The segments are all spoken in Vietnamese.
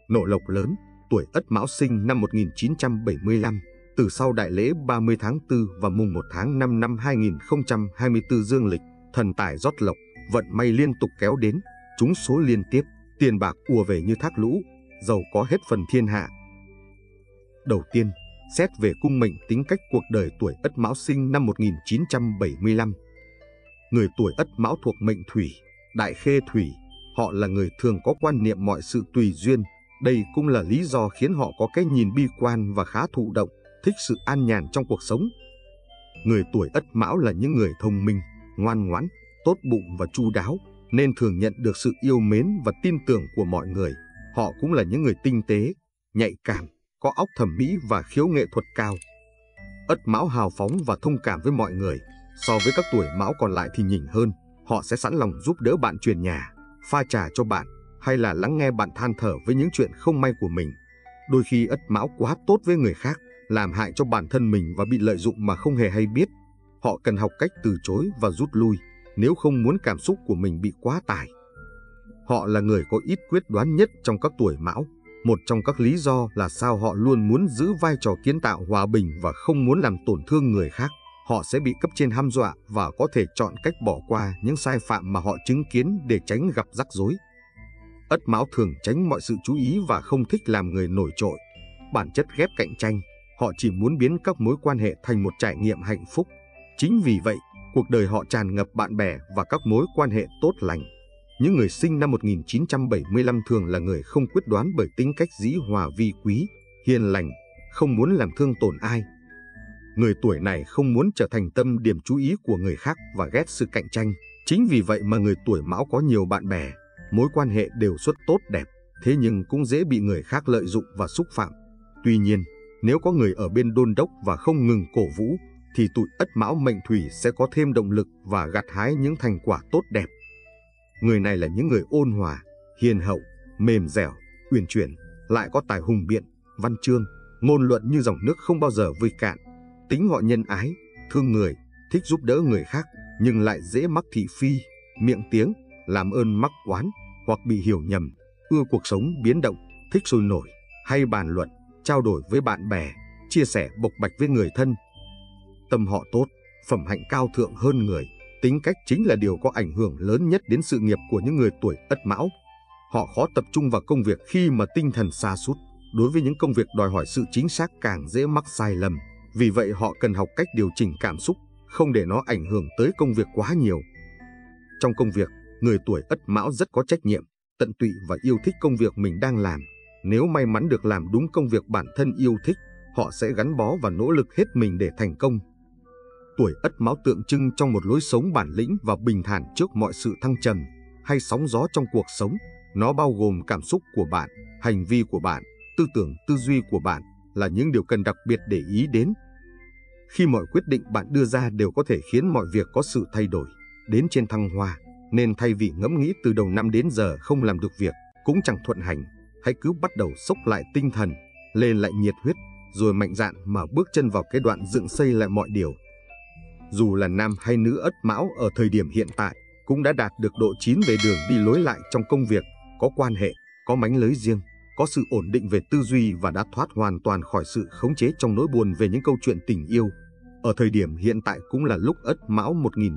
Nộ lộc lớn, tuổi Ất Mão sinh năm 1975, từ sau đại lễ 30 tháng 4 và mùng 1 tháng 5 năm 2024 dương lịch, thần tài rót lộc, vận may liên tục kéo đến, trúng số liên tiếp, tiền bạc ùa về như thác lũ, giàu có hết phần thiên hạ. Đầu tiên, xét về cung mệnh tính cách cuộc đời tuổi Ất Mão sinh năm 1975. Người tuổi Ất Mão thuộc mệnh Thủy, đại khê thủy, họ là người thường có quan niệm mọi sự tùy duyên. Đây cũng là lý do khiến họ có cái nhìn bi quan và khá thụ động, thích sự an nhàn trong cuộc sống. Người tuổi Ất Mão là những người thông minh, ngoan ngoãn, tốt bụng và chu đáo, nên thường nhận được sự yêu mến và tin tưởng của mọi người. Họ cũng là những người tinh tế, nhạy cảm, có óc thẩm mỹ và khiếu nghệ thuật cao. Ất Mão hào phóng và thông cảm với mọi người. So với các tuổi Mão còn lại thì nhỉnh hơn, họ sẽ sẵn lòng giúp đỡ bạn chuyển nhà, pha trà cho bạn, hay là lắng nghe bạn than thở với những chuyện không may của mình. Đôi khi Ất Mão quá tốt với người khác, làm hại cho bản thân mình và bị lợi dụng mà không hề hay biết. Họ cần học cách từ chối và rút lui, nếu không muốn cảm xúc của mình bị quá tải. Họ là người có ít quyết đoán nhất trong các tuổi Mão. Một trong các lý do là sao họ luôn muốn giữ vai trò kiến tạo hòa bình và không muốn làm tổn thương người khác. Họ sẽ bị cấp trên hăm dọa và có thể chọn cách bỏ qua những sai phạm mà họ chứng kiến để tránh gặp rắc rối. Ất Mão thường tránh mọi sự chú ý và không thích làm người nổi trội. Bản chất ghét cạnh tranh, họ chỉ muốn biến các mối quan hệ thành một trải nghiệm hạnh phúc. Chính vì vậy, cuộc đời họ tràn ngập bạn bè và các mối quan hệ tốt lành. Những người sinh năm 1975 thường là người không quyết đoán bởi tính cách dĩ hòa vi quý, hiền lành, không muốn làm thương tổn ai. Người tuổi này không muốn trở thành tâm điểm chú ý của người khác và ghét sự cạnh tranh. Chính vì vậy mà người tuổi Mão có nhiều bạn bè, mối quan hệ đều xuất tốt đẹp, thế nhưng cũng dễ bị người khác lợi dụng và xúc phạm. Tuy nhiên, nếu có người ở bên đôn đốc và không ngừng cổ vũ, thì tuổi Ất Mão mệnh Thủy sẽ có thêm động lực và gặt hái những thành quả tốt đẹp. Người này là những người ôn hòa, hiền hậu, mềm dẻo, uyển chuyển, lại có tài hùng biện, văn chương, ngôn luận như dòng nước không bao giờ vơi cạn. Tính họ nhân ái, thương người, thích giúp đỡ người khác, nhưng lại dễ mắc thị phi, miệng tiếng, làm ơn mắc oán, hoặc bị hiểu nhầm, ưa cuộc sống biến động, thích sôi nổi, hay bàn luận, trao đổi với bạn bè, chia sẻ bộc bạch với người thân. Tâm họ tốt, phẩm hạnh cao thượng hơn người, tính cách chính là điều có ảnh hưởng lớn nhất đến sự nghiệp của những người tuổi Ất Mão. Họ khó tập trung vào công việc khi mà tinh thần sa sút. Đối với những công việc đòi hỏi sự chính xác càng dễ mắc sai lầm. Vì vậy họ cần học cách điều chỉnh cảm xúc, không để nó ảnh hưởng tới công việc quá nhiều. Trong công việc, người tuổi Ất Mão rất có trách nhiệm, tận tụy và yêu thích công việc mình đang làm. Nếu may mắn được làm đúng công việc bản thân yêu thích, họ sẽ gắn bó và nỗ lực hết mình để thành công. Tuổi Ất Mão tượng trưng trong một lối sống bản lĩnh và bình thản trước mọi sự thăng trầm hay sóng gió trong cuộc sống. Nó bao gồm cảm xúc của bạn, hành vi của bạn, tư tưởng, tư duy của bạn là những điều cần đặc biệt để ý đến. Khi mọi quyết định bạn đưa ra đều có thể khiến mọi việc có sự thay đổi, đến trên thăng hoa, nên thay vì ngẫm nghĩ từ đầu năm đến giờ không làm được việc, cũng chẳng thuận hành, hãy cứ bắt đầu xốc lại tinh thần, lên lại nhiệt huyết, rồi mạnh dạn mà bước chân vào cái đoạn dựng xây lại mọi điều. Dù là nam hay nữ Ất Mão ở thời điểm hiện tại, cũng đã đạt được độ chín về đường đi lối lại trong công việc, có quan hệ, có mánh lới riêng, có sự ổn định về tư duy và đã thoát hoàn toàn khỏi sự khống chế trong nỗi buồn về những câu chuyện tình yêu. Ở thời điểm hiện tại cũng là lúc Ất Mão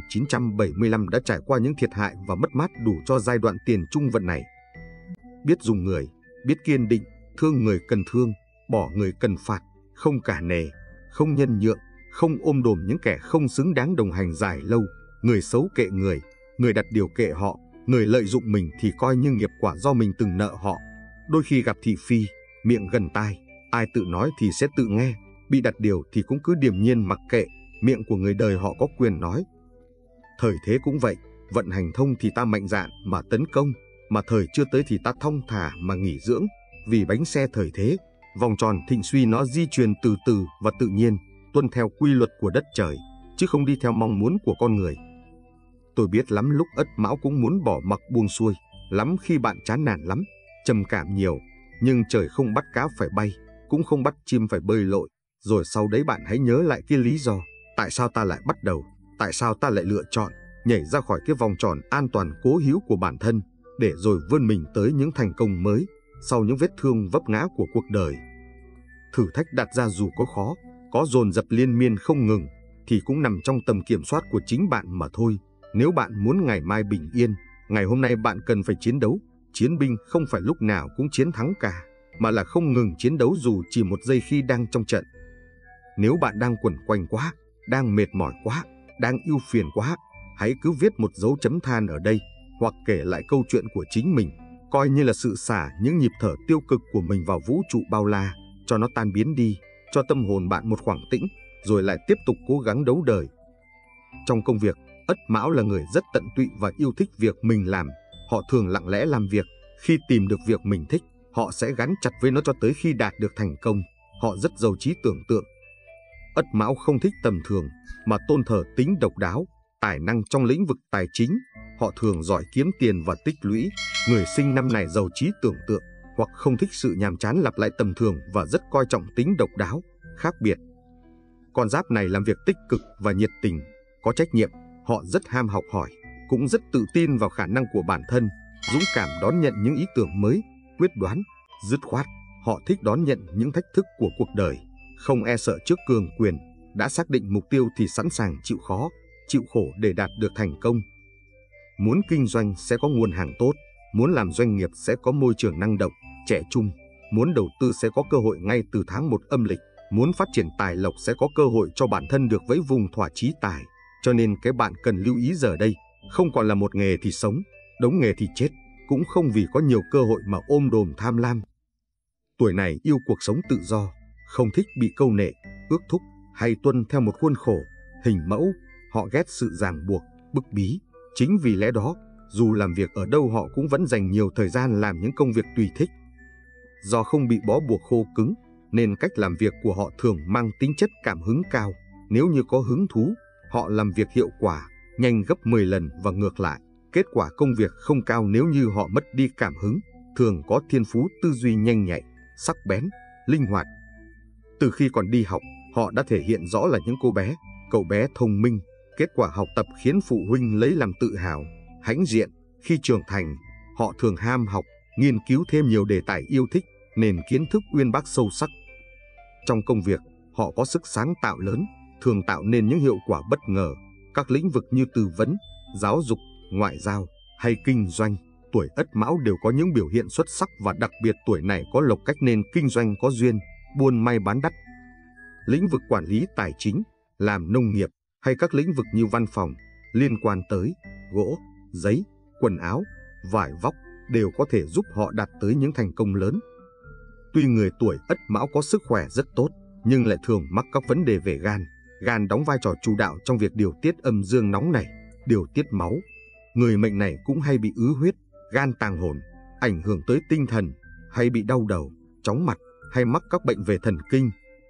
1975 đã trải qua những thiệt hại và mất mát đủ cho giai đoạn tiền trung vận này. Biết dùng người, biết kiên định, thương người cần thương, bỏ người cần phạt, không cả nề, không nhân nhượng, không ôm đồm những kẻ không xứng đáng đồng hành dài lâu. Người xấu kệ người, người đặt điều kệ họ, người lợi dụng mình thì coi như nghiệp quả do mình từng nợ họ. Đôi khi gặp thị phi, miệng gần tai, ai tự nói thì sẽ tự nghe, bị đặt điều thì cũng cứ điềm nhiên mặc kệ, miệng của người đời họ có quyền nói. Thời thế cũng vậy, vận hành thông thì ta mạnh dạn mà tấn công, mà thời chưa tới thì ta thong thả mà nghỉ dưỡng, vì bánh xe thời thế, vòng tròn thịnh suy nó di chuyển từ từ và tự nhiên, tuân theo quy luật của đất trời, chứ không đi theo mong muốn của con người. Tôi biết lắm lúc Ất Mão cũng muốn bỏ mặc buông xuôi, lắm khi bạn chán nản lắm, trầm cảm nhiều, nhưng trời không bắt cá phải bay, cũng không bắt chim phải bơi lội. Rồi sau đấy bạn hãy nhớ lại cái lý do, tại sao ta lại bắt đầu, tại sao ta lại lựa chọn, nhảy ra khỏi cái vòng tròn an toàn cố hữu của bản thân, để rồi vươn mình tới những thành công mới, sau những vết thương vấp ngã của cuộc đời. Thử thách đặt ra dù có khó, có dồn dập liên miên không ngừng, thì cũng nằm trong tầm kiểm soát của chính bạn mà thôi. Nếu bạn muốn ngày mai bình yên, ngày hôm nay bạn cần phải chiến đấu. Chiến binh không phải lúc nào cũng chiến thắng cả, mà là không ngừng chiến đấu dù chỉ một giây khi đang trong trận. Nếu bạn đang quẩn quanh quá, đang mệt mỏi quá, đang ưu phiền quá, hãy cứ viết một dấu chấm than ở đây, hoặc kể lại câu chuyện của chính mình, coi như là sự xả những nhịp thở tiêu cực của mình vào vũ trụ bao la, cho nó tan biến đi, cho tâm hồn bạn một khoảng tĩnh, rồi lại tiếp tục cố gắng đấu đời. Trong công việc, Ất Mão là người rất tận tụy và yêu thích việc mình làm. Họ thường lặng lẽ làm việc, khi tìm được việc mình thích, họ sẽ gắn chặt với nó cho tới khi đạt được thành công. Họ rất giàu trí tưởng tượng. Ất Mão không thích tầm thường, mà tôn thờ tính độc đáo, tài năng trong lĩnh vực tài chính. Họ thường giỏi kiếm tiền và tích lũy. Người sinh năm này giàu trí tưởng tượng, hoặc không thích sự nhàm chán lặp lại tầm thường và rất coi trọng tính độc đáo, khác biệt. Con giáp này làm việc tích cực và nhiệt tình, có trách nhiệm. Họ rất ham học hỏi, cũng rất tự tin vào khả năng của bản thân, dũng cảm đón nhận những ý tưởng mới, quyết đoán, dứt khoát. Họ thích đón nhận những thách thức của cuộc đời, không e sợ trước cường quyền. Đã xác định mục tiêu thì sẵn sàng chịu khó, chịu khổ để đạt được thành công. Muốn kinh doanh sẽ có nguồn hàng tốt, muốn làm doanh nghiệp sẽ có môi trường năng động, trẻ trung, muốn đầu tư sẽ có cơ hội ngay từ tháng 1 âm lịch, muốn phát triển tài lộc sẽ có cơ hội cho bản thân được vẫy vùng thỏa chí tài. Cho nên cái bạn cần lưu ý giờ đây, không còn là một nghề thì sống, đống nghề thì chết, cũng không vì có nhiều cơ hội mà ôm đồm tham lam. Tuổi này yêu cuộc sống tự do, không thích bị câu nệ, ước thúc hay tuân theo một khuôn khổ, hình mẫu. Họ ghét sự ràng buộc, bức bí. Chính vì lẽ đó, dù làm việc ở đâu họ cũng vẫn dành nhiều thời gian làm những công việc tùy thích. Do không bị bó buộc khô cứng, nên cách làm việc của họ thường mang tính chất cảm hứng cao. Nếu như có hứng thú, họ làm việc hiệu quả, nhanh gấp 10 lần và ngược lại. Kết quả công việc không cao nếu như họ mất đi cảm hứng, thường có thiên phú tư duy nhanh nhạy, sắc bén, linh hoạt. Từ khi còn đi học, họ đã thể hiện rõ là những cậu bé thông minh. Kết quả học tập khiến phụ huynh lấy làm tự hào, hãnh diện. Khi trưởng thành, họ thường ham học, nghiên cứu thêm nhiều đề tài yêu thích, nền kiến thức uyên bác sâu sắc. Trong công việc, họ có sức sáng tạo lớn, thường tạo nên những hiệu quả bất ngờ. Các lĩnh vực như tư vấn, giáo dục, ngoại giao hay kinh doanh, tuổi Ất Mão đều có những biểu hiện xuất sắc, và đặc biệt tuổi này có lộc cách nên kinh doanh có duyên, buôn may bán đắt. Lĩnh vực quản lý tài chính, làm nông nghiệp hay các lĩnh vực như văn phòng liên quan tới gỗ, giấy, quần áo, vải vóc đều có thể giúp họ đạt tới những thành công lớn. Tuy người tuổi Ất Mão có sức khỏe rất tốt, nhưng lại thường mắc các vấn đề về gan. Gan đóng vai trò chủ đạo trong việc điều tiết âm dương nóng nảy, điều tiết máu. Người mệnh này cũng hay bị ứ huyết, gan tàng hồn, ảnh hưởng tới tinh thần, hay bị đau đầu, chóng mặt, hay mắc các bệnh về thần kinh.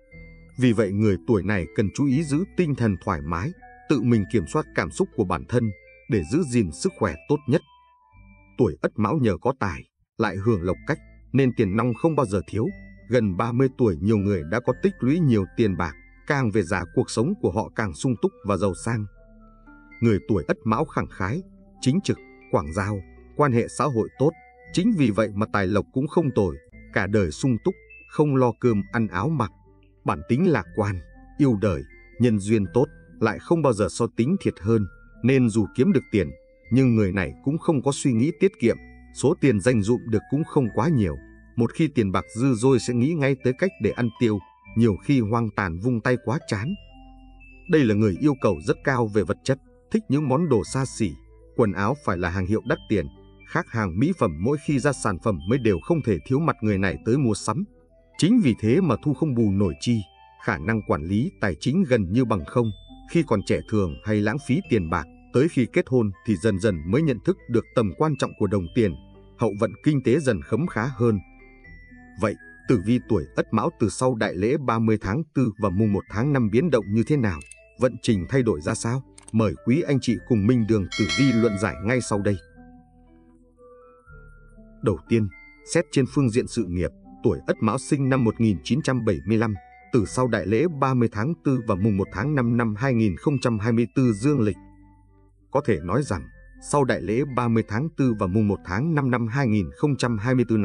Vì vậy người tuổi này cần chú ý giữ tinh thần thoải mái, tự mình kiểm soát cảm xúc của bản thân để giữ gìn sức khỏe tốt nhất. Tuổi Ất Mão nhờ có tài, lại hưởng lộc cách, nên tiền nong không bao giờ thiếu. Gần 30 tuổi nhiều người đã có tích lũy nhiều tiền bạc, càng về già cuộc sống của họ càng sung túc và giàu sang. Người tuổi Ất Mão khẳng khái, chính trực, quảng giao, quan hệ xã hội tốt. Chính vì vậy mà tài lộc cũng không tồi, cả đời sung túc, không lo cơm ăn áo mặc. Bản tính lạc quan, yêu đời, nhân duyên tốt, lại không bao giờ so tính thiệt hơn, nên dù kiếm được tiền, nhưng người này cũng không có suy nghĩ tiết kiệm. Số tiền dành dụm được cũng không quá nhiều. Một khi tiền bạc dư dôi sẽ nghĩ ngay tới cách để ăn tiêu, nhiều khi hoang tàn vung tay quá chán. Đây là người yêu cầu rất cao về vật chất, thích những món đồ xa xỉ, quần áo phải là hàng hiệu đắt tiền, khác hàng mỹ phẩm mỗi khi ra sản phẩm mới đều không thể thiếu mặt người này tới mua sắm. Chính vì thế mà thu không bù nổi chi, khả năng quản lý tài chính gần như bằng không. Khi còn trẻ thường hay lãng phí tiền bạc, tới khi kết hôn thì dần dần mới nhận thức được tầm quan trọng của đồng tiền, hậu vận kinh tế dần khấm khá hơn. Vậy, tử vi tuổi Ất Mão từ sau đại lễ 30 tháng 4 và mùng 1 tháng 5 biến động như thế nào? Vận trình thay đổi ra sao? Mời quý anh chị cùng Minh Đường tử vi luận giải ngay sau đây. Đầu tiên, xét trên phương diện sự nghiệp, tuổi Ất Mão sinh năm 1975, từ sau đại lễ 30 tháng 4 và mùng 1 tháng 5 năm 2024 dương lịch. Có thể nói rằng, sau đại lễ 30 tháng 4 và mùng 1 tháng 5 năm 2024 này,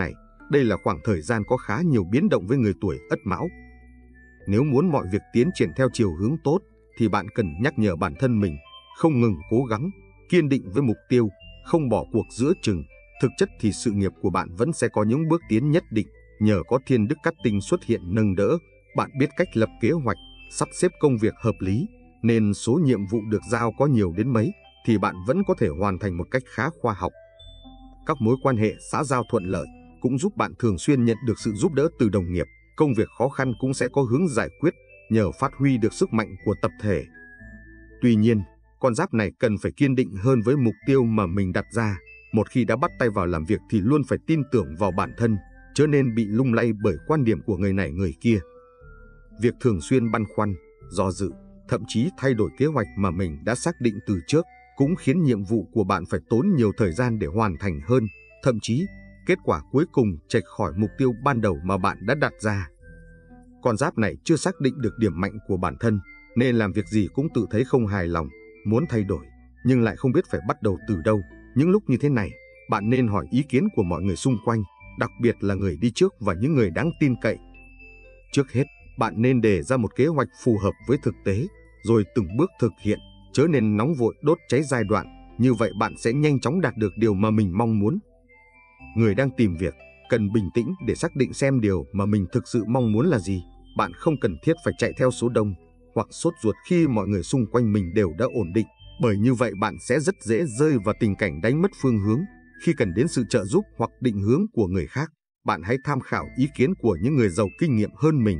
Đây là khoảng thời gian có khá nhiều biến động với người tuổi Ất Mão. Nếu muốn mọi việc tiến triển theo chiều hướng tốt, thì bạn cần nhắc nhở bản thân mình, không ngừng cố gắng, kiên định với mục tiêu, không bỏ cuộc giữa chừng. Thực chất thì sự nghiệp của bạn vẫn sẽ có những bước tiến nhất định, nhờ có thiên đức cát tinh xuất hiện nâng đỡ. Bạn biết cách lập kế hoạch, sắp xếp công việc hợp lý, nên số nhiệm vụ được giao có nhiều đến mấy, thì bạn vẫn có thể hoàn thành một cách khá khoa học. Các mối quan hệ xã giao thuận lợi cũng giúp bạn thường xuyên nhận được sự giúp đỡ từ đồng nghiệp. Công việc khó khăn cũng sẽ có hướng giải quyết, nhờ phát huy được sức mạnh của tập thể. Tuy nhiên, con giáp này cần phải kiên định hơn với mục tiêu mà mình đặt ra. Một khi đã bắt tay vào làm việc thì luôn phải tin tưởng vào bản thân, chớ nên bị lung lay bởi quan điểm của người này người kia. Việc thường xuyên băn khoăn, do dự, thậm chí thay đổi kế hoạch mà mình đã xác định từ trước cũng khiến nhiệm vụ của bạn phải tốn nhiều thời gian để hoàn thành hơn, thậm chí kết quả cuối cùng chệch khỏi mục tiêu ban đầu mà bạn đã đặt ra. Con giáp này chưa xác định được điểm mạnh của bản thân, nên làm việc gì cũng tự thấy không hài lòng, muốn thay đổi, nhưng lại không biết phải bắt đầu từ đâu. Những lúc như thế này, bạn nên hỏi ý kiến của mọi người xung quanh, đặc biệt là người đi trước và những người đáng tin cậy. Trước hết, bạn nên đề ra một kế hoạch phù hợp với thực tế, rồi từng bước thực hiện, chớ nên nóng vội đốt cháy giai đoạn. Như vậy bạn sẽ nhanh chóng đạt được điều mà mình mong muốn. Người đang tìm việc cần bình tĩnh để xác định xem điều mà mình thực sự mong muốn là gì. Bạn không cần thiết phải chạy theo số đông hoặc sốt ruột khi mọi người xung quanh mình đều đã ổn định, bởi như vậy bạn sẽ rất dễ rơi vào tình cảnh đánh mất phương hướng. Khi cần đến sự trợ giúp hoặc định hướng của người khác, bạn hãy tham khảo ý kiến của những người giàu kinh nghiệm hơn mình.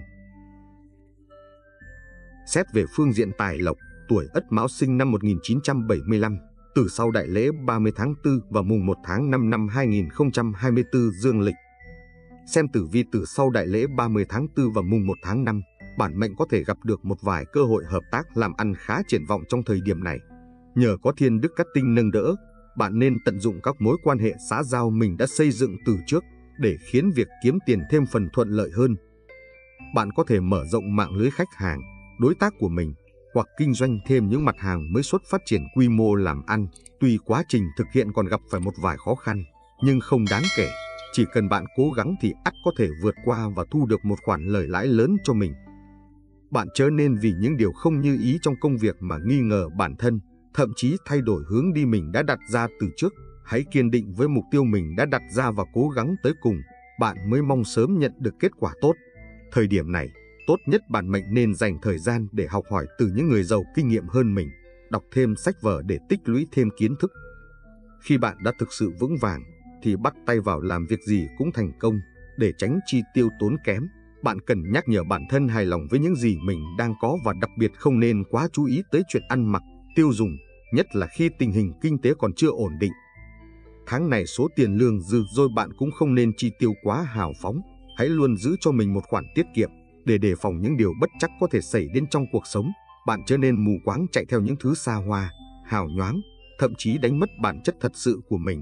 Xét về phương diện tài lộc, tuổi Ất Mão sinh năm 1975, từ sau đại lễ 30 tháng 4 và mùng 1 tháng 5 năm 2024 dương lịch. Xem tử vi từ sau đại lễ 30 tháng 4 và mùng 1 tháng 5, bản mệnh có thể gặp được một vài cơ hội hợp tác làm ăn khá triển vọng trong thời điểm này. Nhờ có thiên đức cát tinh nâng đỡ, bạn nên tận dụng các mối quan hệ xã giao mình đã xây dựng từ trước để khiến việc kiếm tiền thêm phần thuận lợi hơn. Bạn có thể mở rộng mạng lưới khách hàng, đối tác của mình, hoặc kinh doanh thêm những mặt hàng mới xuất phát triển quy mô làm ăn. Tuy quá trình thực hiện còn gặp phải một vài khó khăn, nhưng không đáng kể. Chỉ cần bạn cố gắng thì ắt có thể vượt qua và thu được một khoản lời lãi lớn cho mình. Bạn chớ nên vì những điều không như ý trong công việc mà nghi ngờ bản thân, thậm chí thay đổi hướng đi mình đã đặt ra từ trước. Hãy kiên định với mục tiêu mình đã đặt ra và cố gắng tới cùng, bạn mới mong sớm nhận được kết quả tốt. Thời điểm này, tốt nhất bản mệnh nên dành thời gian để học hỏi từ những người giàu kinh nghiệm hơn mình, đọc thêm sách vở để tích lũy thêm kiến thức. Khi bạn đã thực sự vững vàng, thì bắt tay vào làm việc gì cũng thành công. Để tránh chi tiêu tốn kém, bạn cần nhắc nhở bản thân hài lòng với những gì mình đang có và đặc biệt không nên quá chú ý tới chuyện ăn mặc, tiêu dùng, nhất là khi tình hình kinh tế còn chưa ổn định. Tháng này số tiền lương dư dôi bạn cũng không nên chi tiêu quá hào phóng. Hãy luôn giữ cho mình một khoản tiết kiệm để đề phòng những điều bất trắc có thể xảy đến trong cuộc sống. Bạn chớ nên mù quáng chạy theo những thứ xa hoa, hào nhoáng, thậm chí đánh mất bản chất thật sự của mình.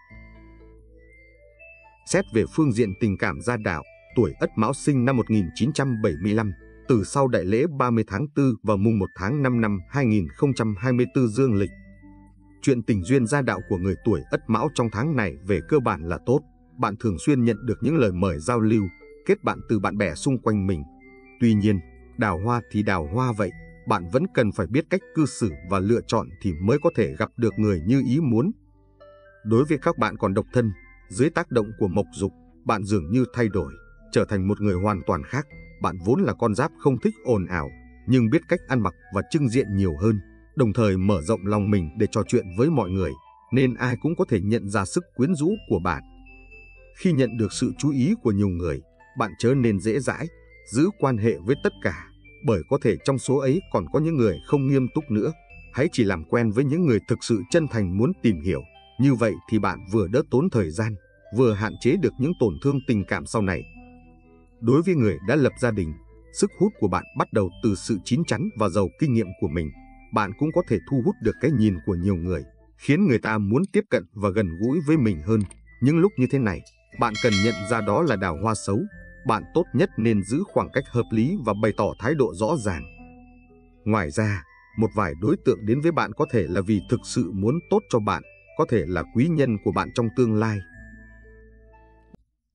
Xét về phương diện tình cảm gia đạo, tuổi Ất Mão sinh năm 1975, từ sau đại lễ 30 tháng 4 và mùng 1 tháng 5 năm 2024 dương lịch. Chuyện tình duyên gia đạo của người tuổi Ất Mão trong tháng này về cơ bản là tốt. Bạn thường xuyên nhận được những lời mời giao lưu, kết bạn từ bạn bè xung quanh mình. Tuy nhiên, đào hoa thì đào hoa vậy, bạn vẫn cần phải biết cách cư xử và lựa chọn thì mới có thể gặp được người như ý muốn. Đối với các bạn còn độc thân, dưới tác động của mộc dục, bạn dường như thay đổi, trở thành một người hoàn toàn khác. Bạn vốn là con giáp không thích ồn ào, nhưng biết cách ăn mặc và trưng diện nhiều hơn, đồng thời mở rộng lòng mình để trò chuyện với mọi người, nên ai cũng có thể nhận ra sức quyến rũ của bạn. Khi nhận được sự chú ý của nhiều người, bạn chớ nên dễ dãi, giữ quan hệ với tất cả, bởi có thể trong số ấy còn có những người không nghiêm túc nữa. Hãy chỉ làm quen với những người thực sự chân thành muốn tìm hiểu. Như vậy thì bạn vừa đỡ tốn thời gian, vừa hạn chế được những tổn thương tình cảm sau này. Đối với người đã lập gia đình, sức hút của bạn bắt đầu từ sự chín chắn và giàu kinh nghiệm của mình. Bạn cũng có thể thu hút được cái nhìn của nhiều người, khiến người ta muốn tiếp cận và gần gũi với mình hơn. Những lúc như thế này, bạn cần nhận ra đó là đào hoa xấu. Bạn tốt nhất nên giữ khoảng cách hợp lý và bày tỏ thái độ rõ ràng. Ngoài ra, một vài đối tượng đến với bạn có thể là vì thực sự muốn tốt cho bạn, có thể là quý nhân của bạn trong tương lai.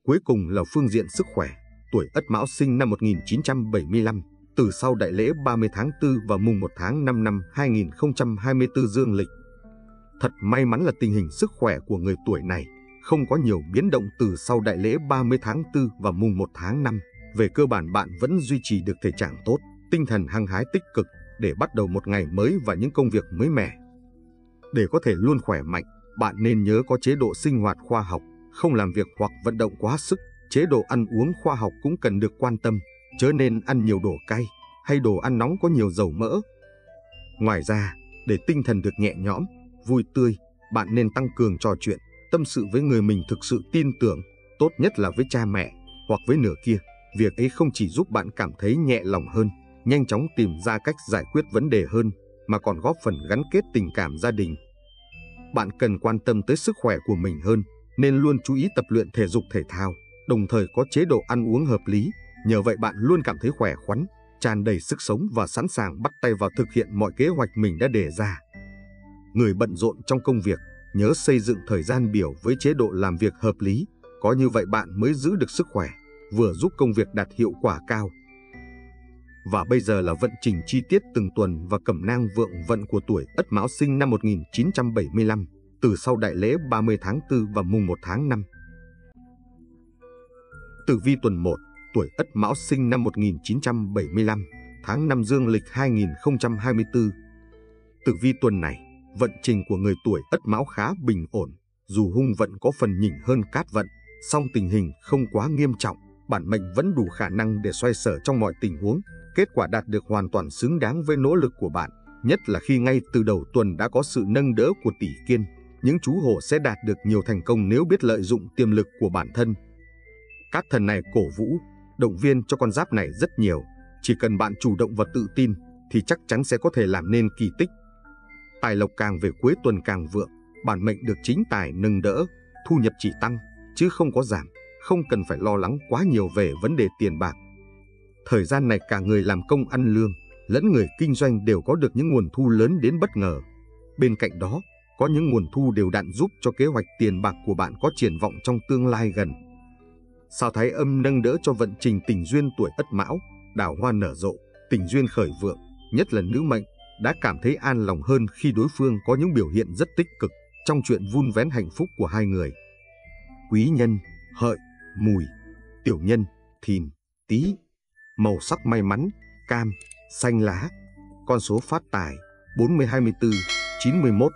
Cuối cùng là phương diện sức khỏe, tuổi Ất Mão sinh năm 1975, từ sau đại lễ 30 tháng 4 và mùng 1 tháng 5 năm 2024 dương lịch. Thật may mắn là tình hình sức khỏe của người tuổi này không có nhiều biến động từ sau đại lễ 30 tháng 4 và mùng 1 tháng 5. Về cơ bản bạn vẫn duy trì được thể trạng tốt, tinh thần hăng hái tích cực để bắt đầu một ngày mới và những công việc mới mẻ. Để có thể luôn khỏe mạnh, bạn nên nhớ có chế độ sinh hoạt khoa học, không làm việc hoặc vận động quá sức. Chế độ ăn uống khoa học cũng cần được quan tâm, chớ nên ăn nhiều đồ cay hay đồ ăn nóng có nhiều dầu mỡ. Ngoài ra, để tinh thần được nhẹ nhõm, vui tươi, bạn nên tăng cường trò chuyện, tâm sự với người mình thực sự tin tưởng, tốt nhất là với cha mẹ hoặc với nửa kia. Việc ấy không chỉ giúp bạn cảm thấy nhẹ lòng hơn, nhanh chóng tìm ra cách giải quyết vấn đề hơn, mà còn góp phần gắn kết tình cảm gia đình. Bạn cần quan tâm tới sức khỏe của mình hơn, nên luôn chú ý tập luyện thể dục thể thao, đồng thời có chế độ ăn uống hợp lý. Nhờ vậy bạn luôn cảm thấy khỏe khoắn, tràn đầy sức sống và sẵn sàng bắt tay vào thực hiện mọi kế hoạch mình đã đề ra. Người bận rộn trong công việc, nhớ xây dựng thời gian biểu với chế độ làm việc hợp lý, có như vậy bạn mới giữ được sức khỏe, vừa giúp công việc đạt hiệu quả cao. Và bây giờ là vận trình chi tiết từng tuần và cẩm nang vượng vận của tuổi Ất Mão sinh năm 1975, từ sau đại lễ 30 tháng 4 và mùng 1 tháng 5. Tử vi tuần 1, tuổi Ất Mão sinh năm 1975, tháng 5 dương lịch 2024. Tử vi tuần này, vận trình của người tuổi Ất Mão khá bình ổn, dù hung vận có phần nhỉnh hơn cát vận, song tình hình không quá nghiêm trọng, bản mệnh vẫn đủ khả năng để xoay sở trong mọi tình huống. Kết quả đạt được hoàn toàn xứng đáng với nỗ lực của bạn, nhất là khi ngay từ đầu tuần đã có sự nâng đỡ của tỷ kiên. Những chú hổ sẽ đạt được nhiều thành công nếu biết lợi dụng tiềm lực của bản thân. Các thần này cổ vũ, động viên cho con giáp này rất nhiều. Chỉ cần bạn chủ động và tự tin thì chắc chắn sẽ có thể làm nên kỳ tích. Tài lộc càng về cuối tuần càng vượng, bản mệnh được chính tài nâng đỡ, thu nhập chỉ tăng chứ không có giảm, không cần phải lo lắng quá nhiều về vấn đề tiền bạc. Thời gian này cả người làm công ăn lương lẫn người kinh doanh đều có được những nguồn thu lớn đến bất ngờ. Bên cạnh đó, có những nguồn thu đều đặn giúp cho kế hoạch tiền bạc của bạn có triển vọng trong tương lai gần. Sao Thái Âm nâng đỡ cho vận trình tình duyên tuổi Ất Mão, đào hoa nở rộ, tình duyên khởi vượng, nhất là nữ mệnh, đã cảm thấy an lòng hơn khi đối phương có những biểu hiện rất tích cực trong chuyện vun vén hạnh phúc của hai người. Quý nhân, Hợi, Mùi, tiểu nhân, Thìn, Tý. Màu sắc may mắn, cam, xanh lá. Con số phát tài, 40, 24, 91.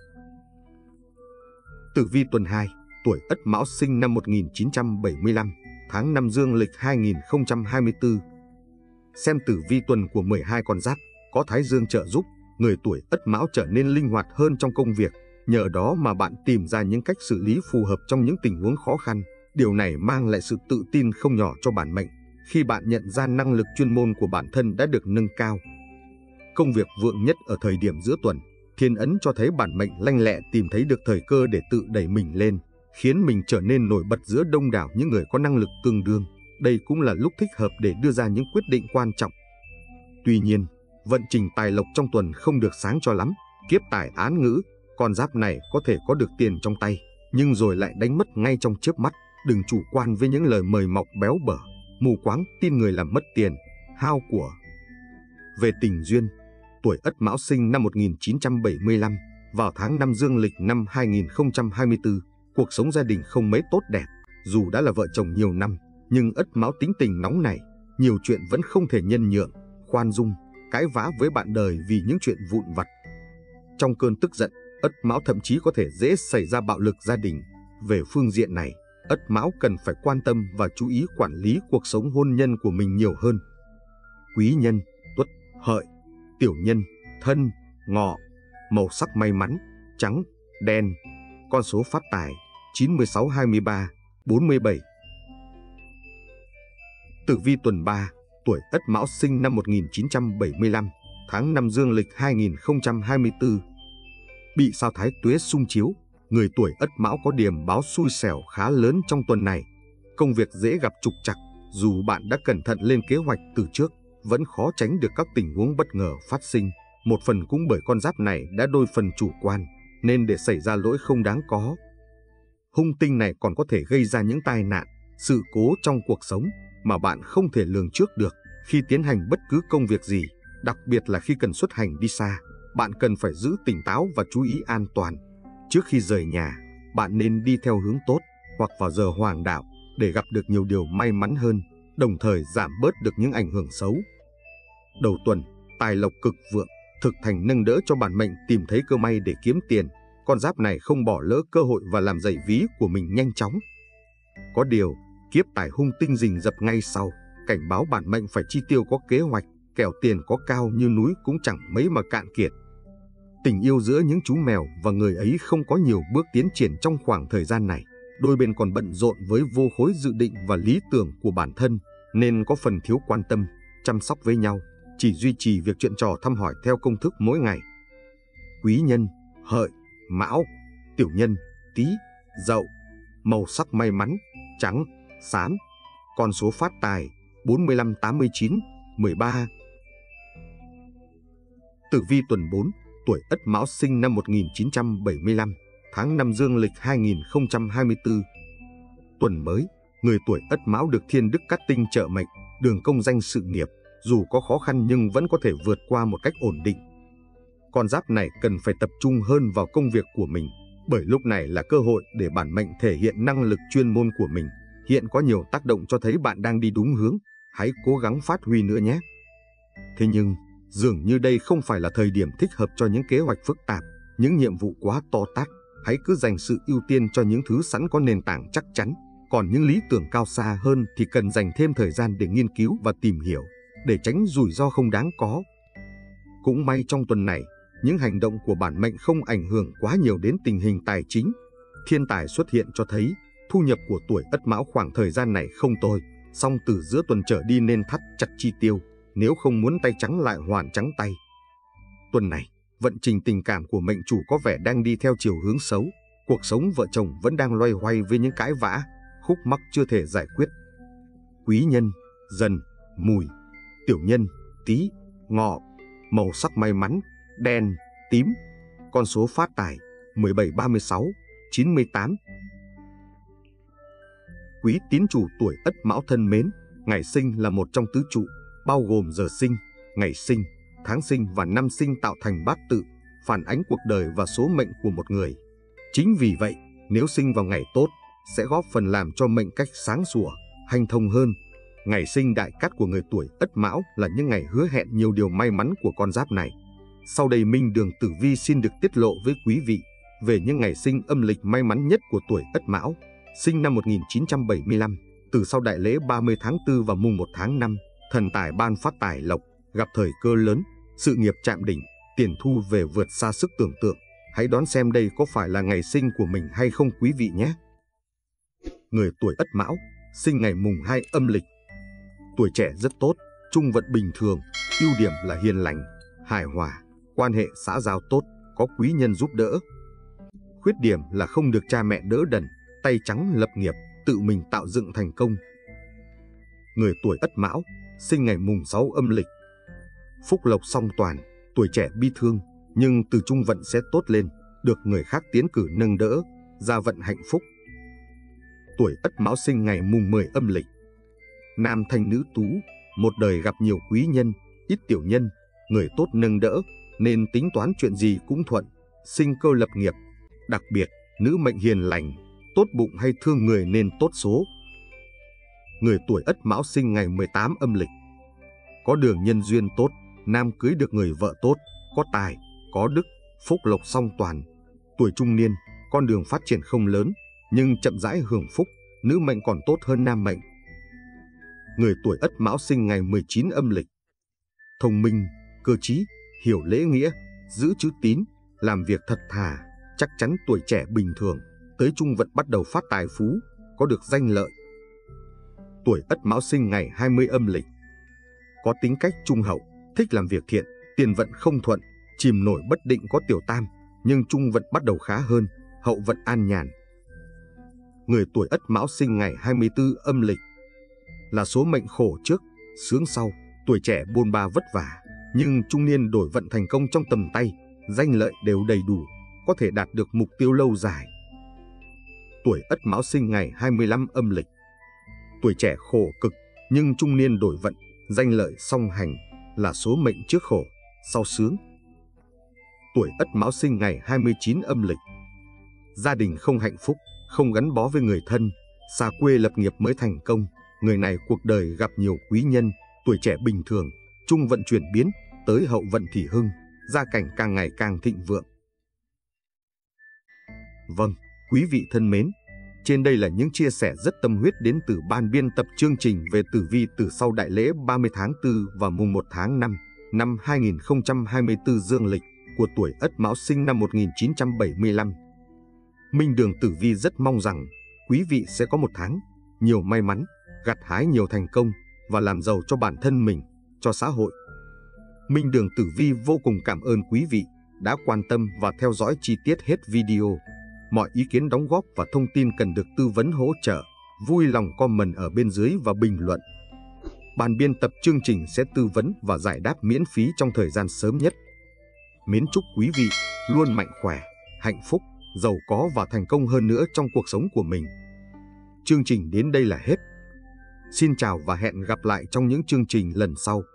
Tử vi tuần 2, tuổi Ất Mão sinh năm 1975, tháng 5 dương lịch 2024. Xem tử vi tuần của 12 con giáp, có Thái Dương trợ giúp, người tuổi Ất Mão trở nên linh hoạt hơn trong công việc. Nhờ đó mà bạn tìm ra những cách xử lý phù hợp trong những tình huống khó khăn. Điều này mang lại sự tự tin không nhỏ cho bản mệnh, khi bạn nhận ra năng lực chuyên môn của bản thân đã được nâng cao. Công việc vượng nhất ở thời điểm giữa tuần, thiên ấn cho thấy bản mệnh lanh lẹ tìm thấy được thời cơ để tự đẩy mình lên, khiến mình trở nên nổi bật giữa đông đảo những người có năng lực tương đương. Đây cũng là lúc thích hợp để đưa ra những quyết định quan trọng. Tuy nhiên, vận trình tài lộc trong tuần không được sáng cho lắm. Kiếp tài án ngữ, con giáp này có thể có được tiền trong tay, nhưng rồi lại đánh mất ngay trong chớp mắt. Đừng chủ quan với những lời mời mọc béo bở, mù quáng tin người làm mất tiền, hao của. Về tình duyên, tuổi Ất Mão sinh năm 1975, vào tháng 5 dương lịch năm 2024, cuộc sống gia đình không mấy tốt đẹp. Dù đã là vợ chồng nhiều năm, nhưng Ất Mão tính tình nóng nảy, nhiều chuyện vẫn không thể nhân nhượng, khoan dung, cãi vã với bạn đời vì những chuyện vụn vặt. Trong cơn tức giận, Ất Mão thậm chí có thể dễ xảy ra bạo lực gia đình. Về phương diện này, Ất Mão cần phải quan tâm và chú ý quản lý cuộc sống hôn nhân của mình nhiều hơn. Quý nhân, Tuất, Hợi, tiểu nhân, Thân, Ngọ. Màu sắc may mắn, trắng, đen. Con số phát tài, 96, 23, 47. Tử vi tuần 3, tuổi Ất Mão sinh năm 1975, tháng 5 dương lịch 2024. Bị sao Thái Tuế xung chiếu, người tuổi Ất Mão có điểm báo xui xẻo khá lớn trong tuần này. Công việc dễ gặp trục trặc, dù bạn đã cẩn thận lên kế hoạch từ trước, vẫn khó tránh được các tình huống bất ngờ phát sinh. Một phần cũng bởi con giáp này đã đôi phần chủ quan, nên để xảy ra lỗi không đáng có. Hung tinh này còn có thể gây ra những tai nạn, sự cố trong cuộc sống mà bạn không thể lường trước được khi tiến hành bất cứ công việc gì, đặc biệt là khi cần xuất hành đi xa. Bạn cần phải giữ tỉnh táo và chú ý an toàn. Trước khi rời nhà, bạn nên đi theo hướng tốt hoặc vào giờ hoàng đạo để gặp được nhiều điều may mắn hơn, đồng thời giảm bớt được những ảnh hưởng xấu. Đầu tuần, tài lộc cực vượng, thực thành nâng đỡ cho bản mệnh tìm thấy cơ may để kiếm tiền. Con giáp này không bỏ lỡ cơ hội và làm dậy ví của mình nhanh chóng. Có điều, kiếp tài hung tinh rình rập ngay sau, cảnh báo bản mệnh phải chi tiêu có kế hoạch, kẻo tiền có cao như núi cũng chẳng mấy mà cạn kiệt. Tình yêu giữa những chú mèo và người ấy không có nhiều bước tiến triển trong khoảng thời gian này. Đôi bên còn bận rộn với vô khối dự định và lý tưởng của bản thân, nên có phần thiếu quan tâm, chăm sóc với nhau, chỉ duy trì việc chuyện trò thăm hỏi theo công thức mỗi ngày. Quý nhân: Hợi, Mão, Tiểu nhân: Tý, Dậu. Màu sắc may mắn: trắng, xám. Con số phát tài: 45, 89, 13. Tử vi tuần 4, tuổi Ất Mão, sinh năm 1975, tháng 5 dương lịch 2024. Tuần mới, người tuổi Ất Mão được thiên đức cát tinh trợ mệnh, đường công danh sự nghiệp, dù có khó khăn nhưng vẫn có thể vượt qua một cách ổn định. Con giáp này cần phải tập trung hơn vào công việc của mình, bởi lúc này là cơ hội để bản mệnh thể hiện năng lực chuyên môn của mình. Hiện có nhiều tác động cho thấy bạn đang đi đúng hướng, hãy cố gắng phát huy nữa nhé. Thế nhưng, dường như đây không phải là thời điểm thích hợp cho những kế hoạch phức tạp, những nhiệm vụ quá to tát. Hãy cứ dành sự ưu tiên cho những thứ sẵn có nền tảng chắc chắn, còn những lý tưởng cao xa hơn thì cần dành thêm thời gian để nghiên cứu và tìm hiểu, để tránh rủi ro không đáng có. Cũng may trong tuần này, những hành động của bản mệnh không ảnh hưởng quá nhiều đến tình hình tài chính. Thiên tài xuất hiện cho thấy thu nhập của tuổi Ất Mão khoảng thời gian này không tồi, song từ giữa tuần trở đi nên thắt chặt chi tiêu, nếu không muốn tay trắng lại hoàn trắng tay. Tuần này, vận trình tình cảm của mệnh chủ có vẻ đang đi theo chiều hướng xấu, cuộc sống vợ chồng vẫn đang loay hoay với những cãi vã, khúc mắc chưa thể giải quyết. Quý nhân: Dần, Mùi, Tiểu nhân: Tý, Ngọ. Màu sắc may mắn: đen, tím. Con số phát tài: 17, 36, 98. Quý tín chủ tuổi Ất Mão thân mến, ngày sinh là một trong tứ trụ, bao gồm giờ sinh, ngày sinh, tháng sinh và năm sinh tạo thành bát tự, phản ánh cuộc đời và số mệnh của một người. Chính vì vậy, nếu sinh vào ngày tốt, sẽ góp phần làm cho mệnh cách sáng sủa, hanh thông hơn. Ngày sinh đại cát của người tuổi Ất Mão là những ngày hứa hẹn nhiều điều may mắn của con giáp này. Sau đây Minh Đường Tử Vi xin được tiết lộ với quý vị về những ngày sinh âm lịch may mắn nhất của tuổi Ất Mão, sinh năm 1975, từ sau đại lễ 30 tháng 4 và mùng 1 tháng 5, thần tài ban phát tài lộc, gặp thời cơ lớn, sự nghiệp chạm đỉnh, tiền thu về vượt xa sức tưởng tượng. Hãy đoán xem đây có phải là ngày sinh của mình hay không quý vị nhé. Người tuổi Ất Mão, sinh ngày mùng 2 âm lịch. Tuổi trẻ rất tốt, trung vận bình thường, ưu điểm là hiền lành, hài hòa, quan hệ xã giao tốt, có quý nhân giúp đỡ. Khuyết điểm là không được cha mẹ đỡ đần, tay trắng lập nghiệp, tự mình tạo dựng thành công. Người tuổi Ất Mão, sinh ngày mùng 6 âm lịch. Phúc lộc song toàn, tuổi trẻ bi thương, nhưng từ trung vận sẽ tốt lên, được người khác tiến cử nâng đỡ, gia vận hạnh phúc. Tuổi Ất Mão sinh ngày mùng 10 âm lịch. Nam thanh nữ tú, một đời gặp nhiều quý nhân, ít tiểu nhân, người tốt nâng đỡ, nên tính toán chuyện gì cũng thuận, sinh cơ lập nghiệp. Đặc biệt, nữ mệnh hiền lành, tốt bụng hay thương người nên tốt số. Người tuổi Ất Mão sinh ngày 18 âm lịch. Có đường nhân duyên tốt, nam cưới được người vợ tốt, có tài, có đức, phúc lộc song toàn. Tuổi trung niên, con đường phát triển không lớn, nhưng chậm rãi hưởng phúc, nữ mệnh còn tốt hơn nam mệnh. Người tuổi Ất Mão sinh ngày 19 âm lịch. Thông minh, cơ trí, hiểu lễ nghĩa, giữ chữ tín, làm việc thật thà, chắc chắn tuổi trẻ bình thường, tới trung vận bắt đầu phát tài phú, có được danh lợi. Tuổi Ất Mão sinh ngày 20 âm lịch. Có tính cách trung hậu, thích làm việc thiện, tiền vận không thuận, chìm nổi bất định có tiểu tam, nhưng trung vận bắt đầu khá hơn, hậu vận an nhàn. Người tuổi Ất Mão sinh ngày 24 âm lịch. Là số mệnh khổ trước, sướng sau, tuổi trẻ bôn ba vất vả, nhưng trung niên đổi vận thành công trong tầm tay, danh lợi đều đầy đủ, có thể đạt được mục tiêu lâu dài. Tuổi Ất Mão sinh ngày 25 âm lịch. Tuổi trẻ khổ cực, nhưng trung niên đổi vận, danh lợi song hành, là số mệnh trước khổ, sau sướng. Tuổi Ất Mão sinh ngày 29 âm lịch. Gia đình không hạnh phúc, không gắn bó với người thân, xa quê lập nghiệp mới thành công. Người này cuộc đời gặp nhiều quý nhân, tuổi trẻ bình thường, trung vận chuyển biến, tới hậu vận thì hưng, gia cảnh càng ngày càng thịnh vượng. Vâng, quý vị thân mến, trên đây là những chia sẻ rất tâm huyết đến từ ban biên tập chương trình về tử vi từ sau đại lễ 30 tháng 4 và mùng 1 tháng 5 năm 2024 dương lịch của tuổi Ất Mão sinh năm 1975. Minh Đường Tử Vi rất mong rằng quý vị sẽ có một tháng nhiều may mắn, gặt hái nhiều thành công và làm giàu cho bản thân mình, cho xã hội. Minh Đường Tử Vi vô cùng cảm ơn quý vị đã quan tâm và theo dõi chi tiết hết video. Mọi ý kiến đóng góp và thông tin cần được tư vấn hỗ trợ, vui lòng comment ở bên dưới và bình luận. Ban biên tập chương trình sẽ tư vấn và giải đáp miễn phí trong thời gian sớm nhất. Mến chúc quý vị luôn mạnh khỏe, hạnh phúc, giàu có và thành công hơn nữa trong cuộc sống của mình. Chương trình đến đây là hết. Xin chào và hẹn gặp lại trong những chương trình lần sau.